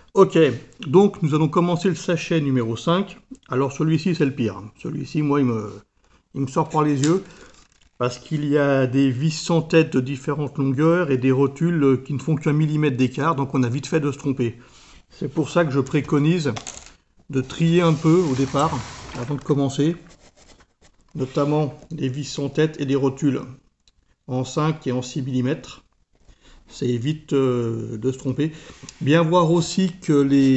Ok, donc nous allons commencer le sachet numéro 5. Alors celui-ci c'est le pire. Celui-ci moi il me sort par les yeux parce qu'il y a des vis sans tête de différentes longueurs et des rotules qui ne font qu'un millimètre d'écart, donc on a vite fait de se tromper. C'est pour ça que je préconise de trier un peu au départ avant de commencer, notamment les vis sans tête et des rotules en 5 et en 6 millimètres. Ça évite de se tromper. Bien voir aussi que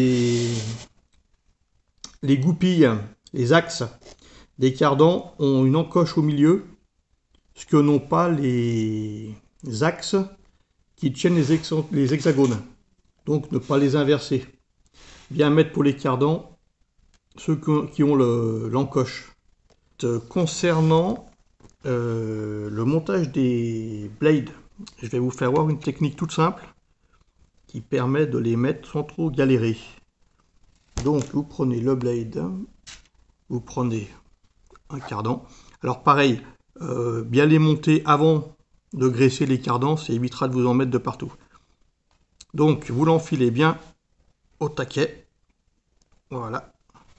les goupilles, les axes des cardans ont une encoche au milieu, ce que n'ont pas les axes qui tiennent les hexagones. Donc ne pas les inverser. Bien mettre pour les cardans ceux qui ont l'encoche. Concernant le montage des blades, je vais vous faire voir une technique toute simple qui permet de les mettre sans trop galérer. Donc vous prenez le blade, vous prenez un cardan. Alors pareil, bien les monter avant de graisser les cardans, ça évitera de vous en mettre de partout. Donc vous l'enfilez bien au taquet. Voilà.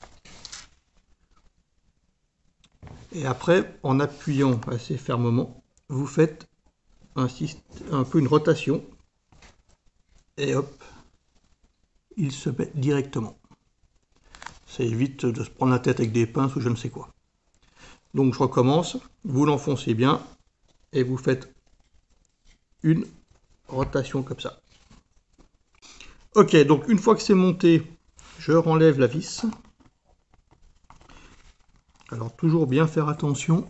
Et après, en appuyant assez fermement, vous faites un peu une rotation. Et hop, il se met directement. Ça évite de se prendre la tête avec des pinces ou je ne sais quoi. Donc je recommence, vous l'enfoncez bien et vous faites une rotation comme ça. Ok, donc une fois que c'est monté, je renlève la vis. Alors toujours bien faire attention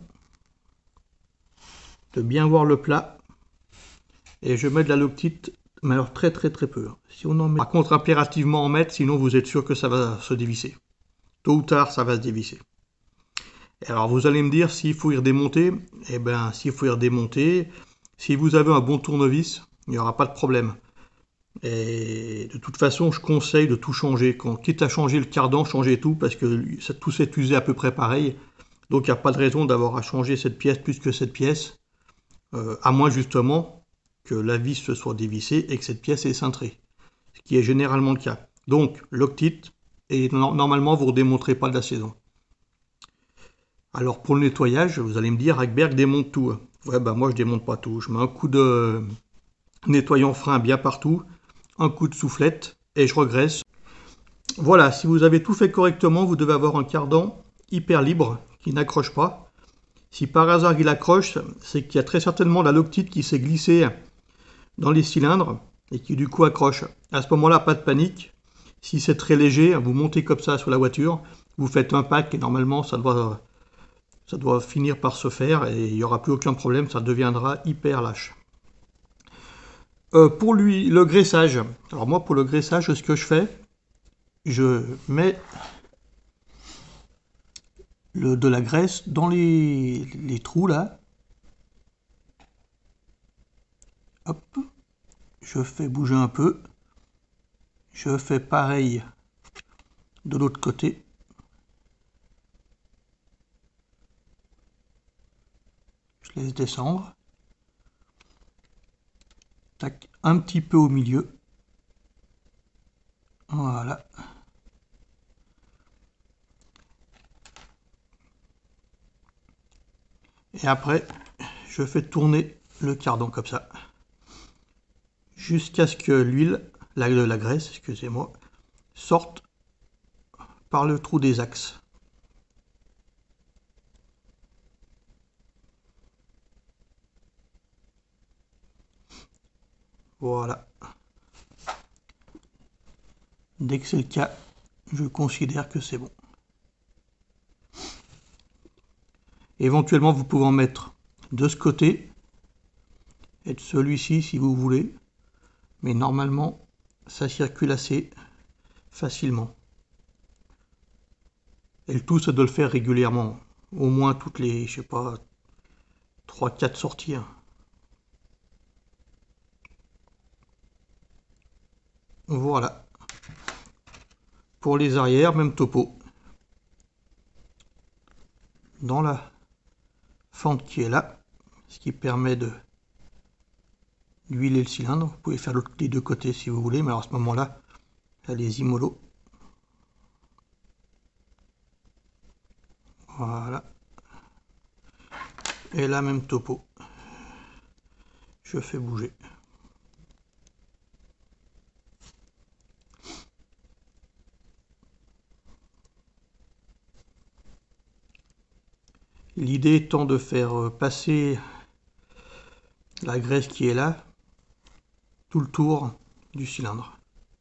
de bien voir le plat. Et je mets de la loctite, mais alors très peu. Si on en met, par contre impérativement en mettre, sinon vous êtes sûr que ça va se dévisser. Tôt ou tard, ça va se dévisser. Et alors vous allez me dire s'il faut y redémonter. Eh bien, s'il faut y redémonter, si vous avez un bon tournevis, il n'y aura pas de problème. Et de toute façon, je conseille de tout changer. Quitte à changer le cardan, changez tout, parce que tout s'est usé à peu près pareil. Donc il n'y a pas de raison d'avoir à changer cette pièce plus que cette pièce, à moins justement que la vis se soit dévissée et que cette pièce est cintrée, ce qui est généralement le cas. Donc loctite, et normalement vous ne redémonterez pas de la saison. Alors pour le nettoyage, vous allez me dire, Hackberg démonte tout. Ouais, bah moi je démonte pas tout. Je mets un coup de nettoyant frein bien partout, un coup de soufflette et je regraisse. Voilà, si vous avez tout fait correctement, vous devez avoir un cardan hyper libre qui n'accroche pas. Si par hasard il accroche, c'est qu'il y a très certainement la loctite qui s'est glissée dans les cylindres et qui du coup accroche. À ce moment-là, pas de panique. Si c'est très léger, vous montez comme ça sur la voiture, vous faites un pack et normalement ça doit finir par se faire et il n'y aura plus aucun problème, ça deviendra hyper lâche. Pour lui, le graissage. Alors moi, pour le graissage, ce que je fais, je mets de la graisse dans les trous là. Hop, je fais bouger un peu. Je fais pareil de l'autre côté. Je laisse descendre. Tac, un petit peu au milieu. Voilà. Et après, je fais tourner le cardan comme ça. Jusqu'à ce que l'huile, la graisse, excusez-moi, sorte par le trou des axes. Voilà. Dès que c'est le cas, je considère que c'est bon. Éventuellement, vous pouvez en mettre de ce côté et de celui-ci si vous voulez. Mais normalement, ça circule assez facilement. Et le tout, c'est de le faire régulièrement. Au moins toutes les, je sais pas, 3-4 sorties. Voilà. Pour les arrières, même topo. Dans la fente qui est là, ce qui permet d'huiler le cylindre. Vous pouvez faire les deux côtés si vous voulez, mais alors à ce moment-là, Allez-y mollo. Voilà. Et la même topo. Je fais bouger. L'idée étant de faire passer la graisse qui est là tout le tour du cylindre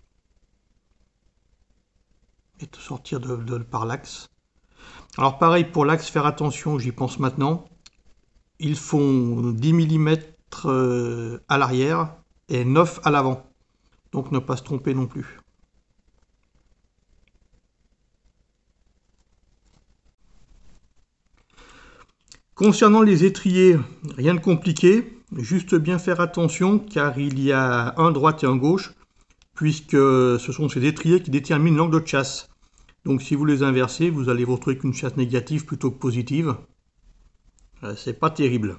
et de sortir par l'axe. Alors pareil pour l'axe, faire attention, j'y pense maintenant. Ils font 10 mm à l'arrière et 9 à l'avant. Donc ne pas se tromper non plus. Concernant les étriers, rien de compliqué, juste bien faire attention car il y a un droite et un gauche, puisque ce sont ces étriers qui déterminent l'angle de chasse. Donc si vous les inversez, vous allez vous retrouver avec une chasse négative plutôt que positive. C'est pas terrible.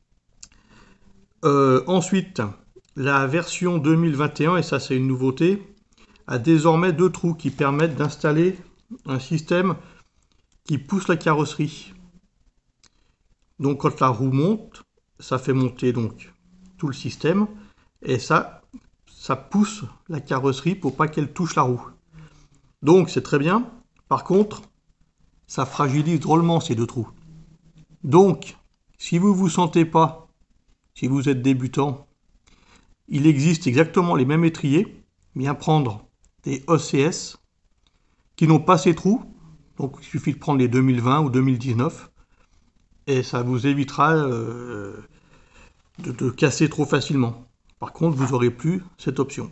Ensuite, la version 2021, et ça c'est une nouveauté, a désormais 2 trous qui permettent d'installer un système qui pousse la carrosserie. Donc quand la roue monte, ça fait monter donc tout le système et ça pousse la carrosserie pour pas qu'elle touche la roue. Donc c'est très bien. Par contre, ça fragilise drôlement ces 2 trous. Donc, si vous vous sentez pas, si vous êtes débutant, il existe exactement les mêmes étriers. Bien prendre des OCS qui n'ont pas ces trous. Donc il suffit de prendre les 2020 ou 2019. Et ça vous évitera de casser trop facilement. Par contre, vous n'aurez plus cette option.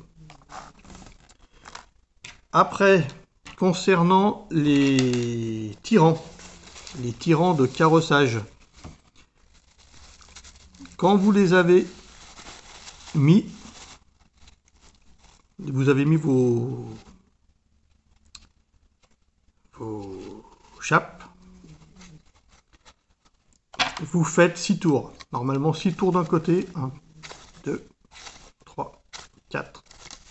Après, concernant les tirants de carrossage, quand vous les avez mis, vous avez mis vos chapes, vous faites 6 tours. Normalement 6 tours d'un côté. 1, 2, 3, 4,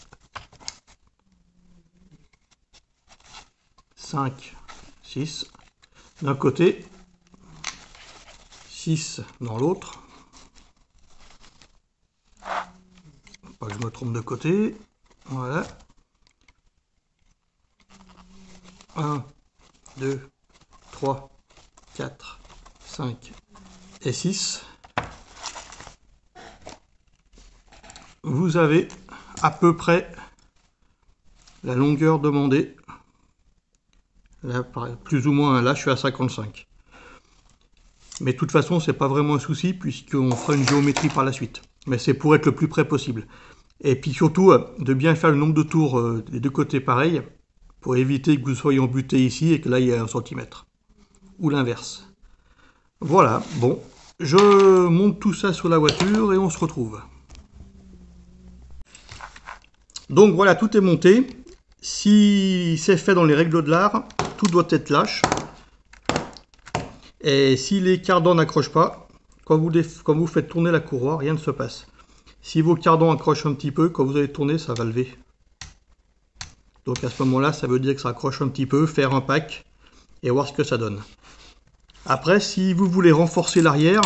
5, 6. D'un côté. 6 dans l'autre. Pas que je me trompe de côté. Voilà. 1, 2, 3, 4, 5 et 6. Vous avez à peu près la longueur demandée. Là, plus ou moins, là je suis à 55. Mais de toute façon, c'est pas vraiment un souci puisqu'on fera une géométrie par la suite. Mais c'est pour être le plus près possible. Et puis surtout, de bien faire le nombre de tours des 2 côtés pareil, pour éviter que vous soyez embuté ici et que là il y ait 1 cm. Ou l'inverse. Voilà, bon, je monte tout ça sur la voiture et on se retrouve. Donc voilà, tout est monté. Si c'est fait dans les règles de l'art, tout doit être lâche. Et si les cardans n'accrochent pas, quand vous faites tourner la courroie, rien ne se passe. Si vos cardans accrochent un petit peu, quand vous allez tourner, ça va lever. Donc à ce moment-là, ça veut dire que ça accroche un petit peu, faire un pack et voir ce que ça donne. Après, si vous voulez renforcer l'arrière,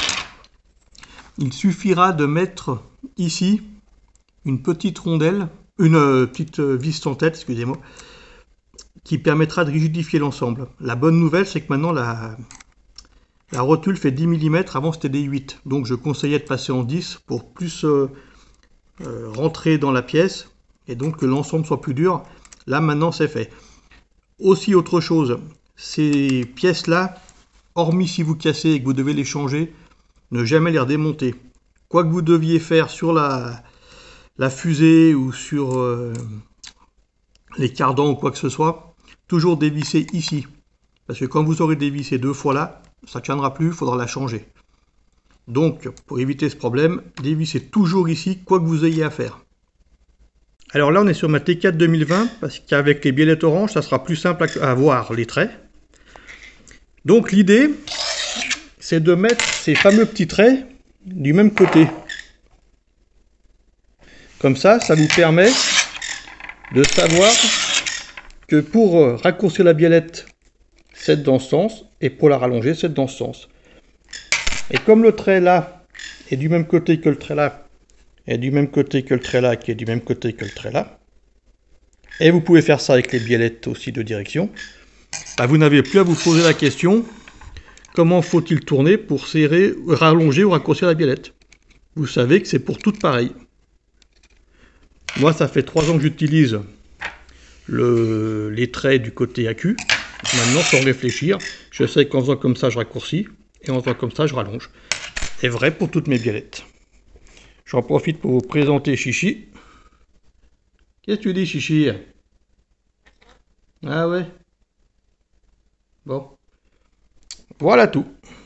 il suffira de mettre ici une petite rondelle, une petite vis en tête, excusez-moi, qui permettra de rigidifier l'ensemble. La bonne nouvelle, c'est que maintenant la rotule fait 10 mm, avant c'était des 8. Donc je conseillais de passer en 10 pour plus rentrer dans la pièce et donc que l'ensemble soit plus dur. Là maintenant c'est fait. Aussi autre chose, ces pièces-là, hormis si vous cassez et que vous devez les changer, ne jamais les redémonter. Quoi que vous deviez faire sur la fusée ou sur les cardans ou quoi que ce soit, toujours dévisser ici. Parce que quand vous aurez dévissé 2 fois là, ça ne tiendra plus, il faudra la changer. Donc, pour éviter ce problème, dévissez toujours ici, quoi que vous ayez à faire. Alors là, on est sur ma T4 2020, parce qu'avec les biellettes oranges, ça sera plus simple à voir les traits. Donc l'idée, c'est de mettre ces fameux petits traits du même côté. Comme ça, ça vous permet de savoir que pour raccourcir la biellette, c'est dans ce sens, et pour la rallonger, c'est dans ce sens. Et comme le trait là est du même côté que le trait là, et du même côté que le trait là, qui est du même côté que le trait là, et vous pouvez faire ça avec les biellettes aussi de direction, bah vous n'avez plus à vous poser la question comment faut-il tourner pour serrer, rallonger ou raccourcir la biellette. Vous savez que c'est pour toutes pareilles. Moi, ça fait 3 ans que j'utilise les traits du côté AQ. Maintenant, sans réfléchir, je sais qu'en faisant comme ça, je raccourcis, et en faisant comme ça, je rallonge. C'est vrai pour toutes mes biellettes. J'en profite pour vous présenter Chichi. Qu'est-ce que tu dis, Chichi? Ah ouais? Bon. Voilà tout.